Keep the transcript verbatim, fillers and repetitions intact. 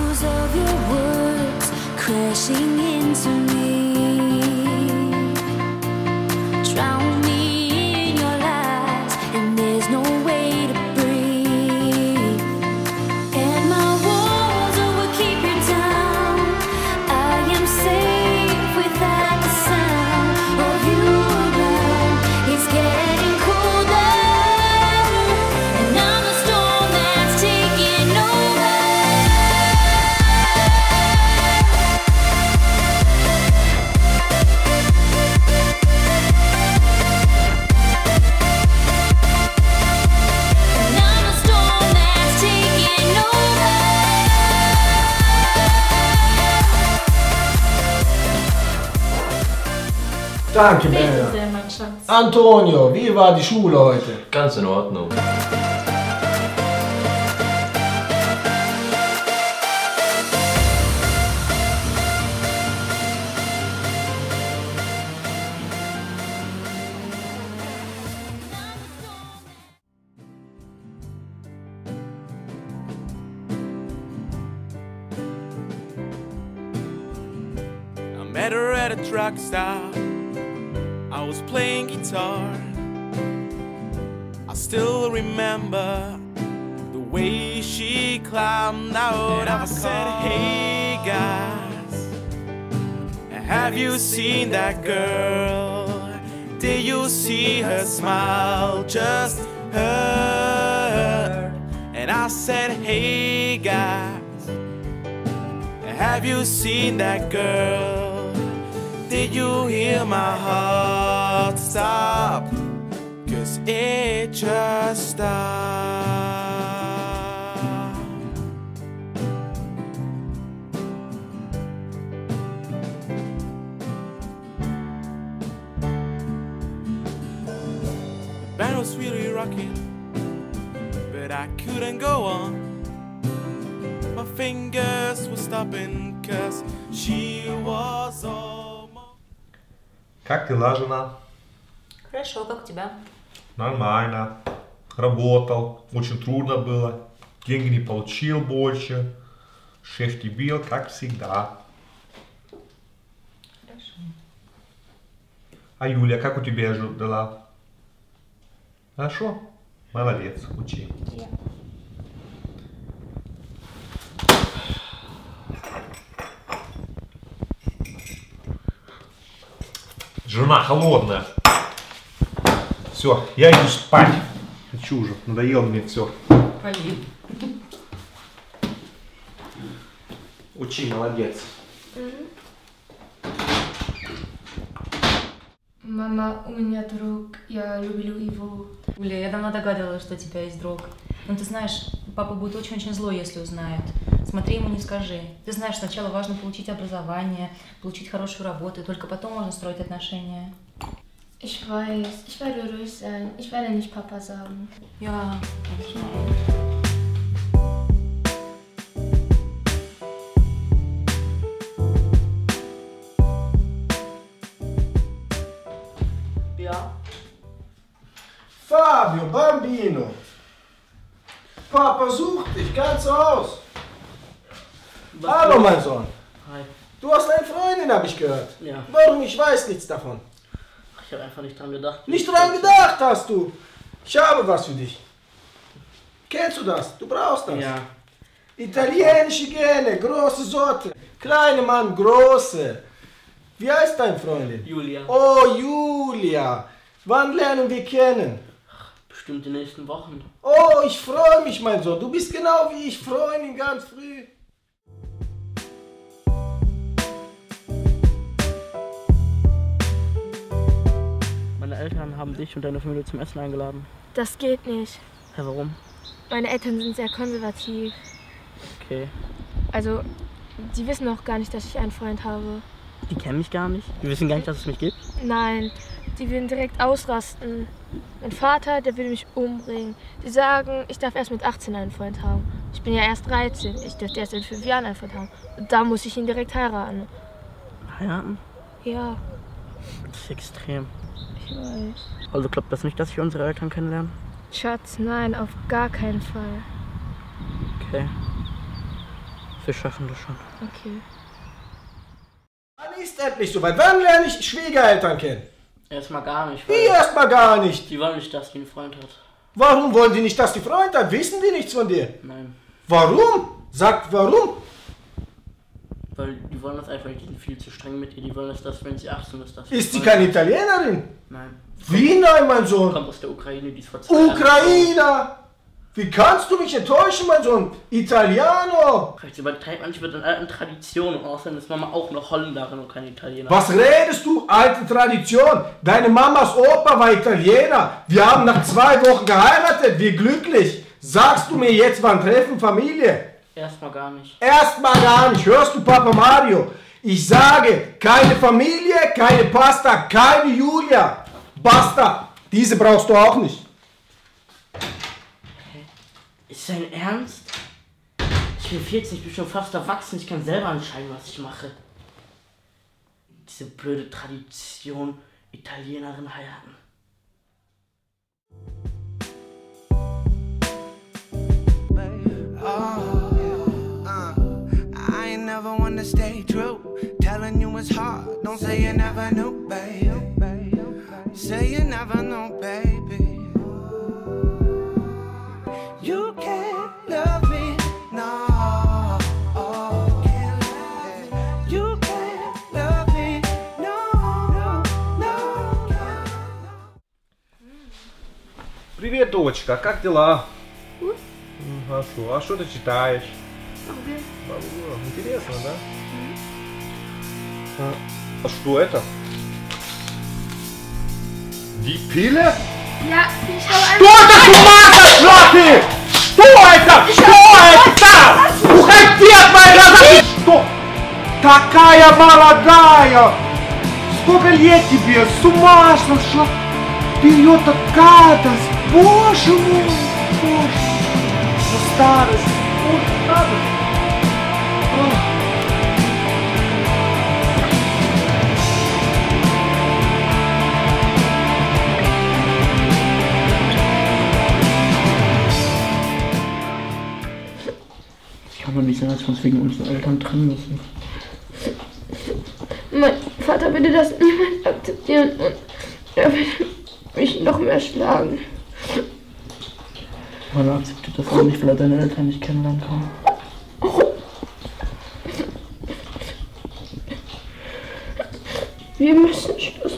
echoes of your words crashing into me. Drown me in your lies, and there's no way to breathe. And my walls will keep you down. I am safe without the sound of you around. It's getting colder, and I'm the storm that's taking over. And I'm the storm that's taking over. Danke, Bitte Bella. sehr, mein Schatz. Antonio, wie war die Schule heute? Ganz in Ordnung. I met her at a drugstore. I was playing guitar. I still remember the way she climbed out of a car. I said, hey guys, have you seen that girl? Did you see her smile? Just her. And I said, hey guys, have you seen that girl? Did you hear my heart stop? 'Cause it just stopped. The band was really rocking, but I couldn't go on. My fingers were stopping 'cause she was almost. Как дела, жена? Хорошо, как у тебя? Нормально. Работал. Очень трудно было. Деньги не получил больше. Шеф не бил, как всегда. Хорошо. А Юля, как у тебя дела? Хорошо? Молодец, учи. Я. Жена холодная. Все, я иду спать. Хочу уже, надоело мне все. Полин. Учи, молодец. Мама, у меня друг, я люблю его. Юля, я давно догадывалась, что у тебя есть друг. Но ты знаешь, папа будет очень-очень злой, если узнает. Смотри, ему не скажи. Ты знаешь, сначала важно получить образование, получить хорошую работу, и только потом можно строить отношения. Ich weiß, ich werde ruhig sein. Ich werde nicht Papa sagen. Ja, конечно. Ja. Fabio, Bambino. Papa sucht dich ganz aus. Was Hallo, los? mein Sohn. Hi. Du hast eine Freundin, habe ich gehört. Ja. Warum? Ich weiß nichts davon. Ich habe einfach nicht dran gedacht. Nicht dran gedacht hast du. Ich habe was für dich. Kennst du das? Du brauchst das. Ja. Italienische Gene, große Sorte. Kleine Mann, große. Wie heißt deine Freundin? Julia. Oh, Julia. Wann lernen wir kennen? Bestimmt die nächsten Wochen. Oh, ich freue mich, mein Sohn. Du bist genau wie ich, Freundin, ganz früh. Meine Eltern haben dich und deine Familie zum Essen eingeladen. Das geht nicht. Ja, warum? Meine Eltern sind sehr konservativ. Okay. Also, die wissen auch gar nicht, dass ich einen Freund habe. Die kennen mich gar nicht. Die wissen gar nicht, dass es mich gibt. Nein, die würden direkt ausrasten. Mein Vater, der will mich umbringen. Die sagen, ich darf erst mit achtzehn einen Freund haben. Ich bin ja erst dreizehn. Ich dürfte erst in fünf Jahren einen Freund haben. Und da muss ich ihn direkt heiraten. Heiraten? Ja, Das ist extrem. ich weiß. Also glaubt das nicht, dass ich unsere Eltern kennenlerne? Schatz, nein, auf gar keinen Fall. Okay. Wir schaffen das schon. Okay. Wann ist endlich soweit? Wann lerne ich Schwiegereltern kennen? Erstmal gar nicht. Wie erstmal gar nicht? Die wollen nicht, dass die einen Freund hat. Warum wollen die nicht, dass die Freund hat? Wissen die nichts von dir? Nein. Warum? Sagt warum? Weil die wollen das einfach nicht, die sind viel zu streng mit ihr. Die wollen das, dass wenn sie achtzehn ist, dass Ist sie keine Italienerin? Nein. Wie nein, mein Sohn? Kommt aus der Ukraine, die ist vor zwei Jahren. Ukrainer! Wie kannst du mich enttäuschen, mein Sohn? Italiano! Vielleicht übertreibt manche mit den alten Traditionen und außerdem ist Mama auch noch Holländerin und keine Italienerin. Was redest du? Alte Tradition. Deine Mamas Opa war Italiener. Wir haben nach zwei Wochen geheiratet. Wie glücklich. Sagst du mir jetzt, wann treffen Familie? Erstmal gar nicht. Erstmal gar nicht. Hörst du, Papa Mario? Ich sage, keine Familie, keine Pasta, keine Julia. Basta. Diese brauchst du auch nicht. Ist dein Ernst? Ich bin vierzehn, ich bin schon fast erwachsen, ich kann selber entscheiden, was ich mache. Diese blöde Tradition, Italienerin heiraten. Oh, uh, I ain't never one to stay true. Telling you it's hard, don't say you never knew, baby. Say you never know, baby. You can't love me, no. Oh, you can't love me, no, no. Привет, дочка, как дела? Хорошо. А что ты читаешь? О, интересно, да? А, а что это? Die Pille? Ja, ich habe Что это с ума сошла? Что это? Что это? Уходи от моей глаза! Что? Такая молодая! Сколько лет тебе? С ума сошла! Вперед от гадость! Боже мой! Боже! За старость! Вот надо! Kann doch nicht sein, dass wir uns wegen unseren Eltern trennen müssen. Mein Vater würde das niemals akzeptieren und er würde mich noch mehr schlagen. Man akzeptiert das auch nicht, weil er deine Eltern nicht kennenlernen kann. Wir müssen Schluss